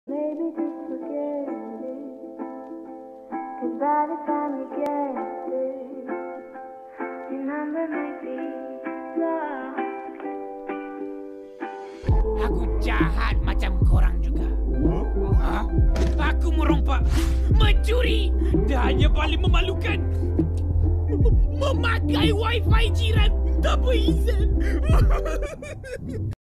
Maybe just forget it, 'cause by the time you get there, your number might be blocked. Aku jahat macam korang juga. Ha? Aku merompak, mencuri, dan yang paling memalukan, memakai wifi jiran tanpa izin.